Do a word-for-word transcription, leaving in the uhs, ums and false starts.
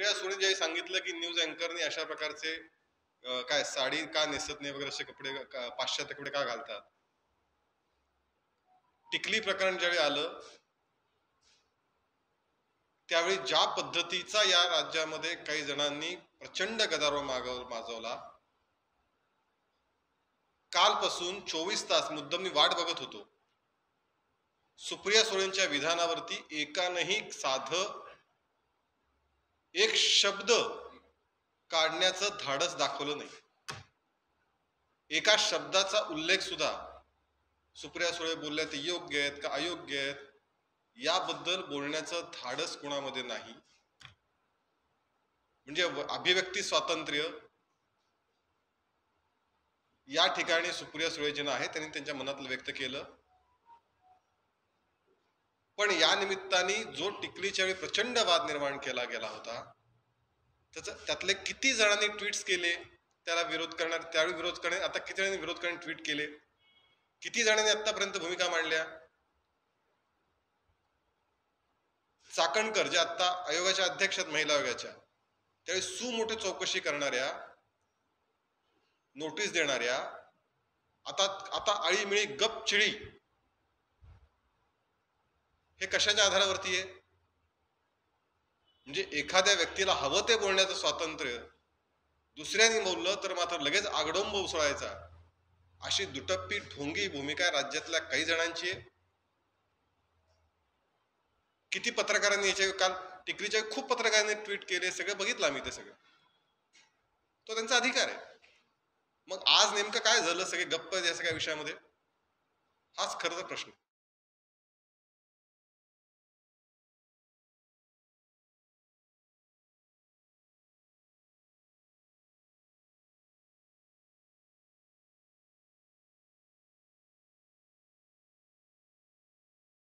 सुप्रिया सुळे ज्यावेळी सांगितलं की न्यूज अँकरने अशा प्रकारचे अं, काय साडी का नेसत नाही वगैरे असे कपडे का- पाश्चात्य कपडे का घालतात. टिकली प्रकरण ज्यावेळी आलं त्यावेळी ज्या पद्धतीचा या राज्यामध्ये काही जणांनी प्रचंड गदारोळ मागव माजवला. कालपासून चोवीस तास मुद्दाम मी वाट बघत होतो. सुप्रिया सुळेंच्या विधानावरती एकानंही साधं एक शब्द काढण्याचं धाडस दाखवलं नाही. एका शब्दाचा उल्लेख सुद्धा सुप्रिया सुळे बोलल्या ते योग्य आहेत का अयोग्य आहेत याबद्दल बोलण्याचं धाडस कोणामध्ये नाही. म्हणजे अभिव्यक्ती स्वातंत्र्य या ठिकाणी सुप्रिया सुळेजींना आहे, त्यांनी त्यांच्या मनातलं व्यक्त केलं. पण या निमित्ताने जो टिकलीच्या वेळी प्रचंड वाद निर्माण केला गेला होता त्याचं त्यातले किती जणांनी ट्विट्स केले त्याला विरोध करणार, त्यावेळी विरोध करणे, आता किती जणांनी विरोध करणे ट्विट केले, किती जणांनी आतापर्यंत भूमिका मांडल्या. चाकणकर जे आता आयोगाच्या अध्यक्ष आहेत महिला आयोगाच्या, त्यावेळी सुमोठी चौकशी करणाऱ्या, नोटीस देणाऱ्या, आता आता आळीमिळी गपचिळी हे कशाच्या आधारावरती आहे. म्हणजे एखाद्या व्यक्तीला हवं ते बोलण्याचं स्वातंत्र्य दुसऱ्यांनी बोललं तर मात्र लगेच आगडोंब उसळायचा, अशी दुटप्पी ढोंगी भूमिका राज्यातल्या काही जणांची आहे. किती पत्रकारांनी याच्या काल टिकलीच्या खूप पत्रकारांनी ट्विट केले, सगळं बघितलं आम्ही ते सगळं. तो त्यांचा अधिकार आहे. मग आज नेमकं काय झालं सगळे गप्प या सगळ्या विषयामध्ये, हाच खरं तर प्रश्न.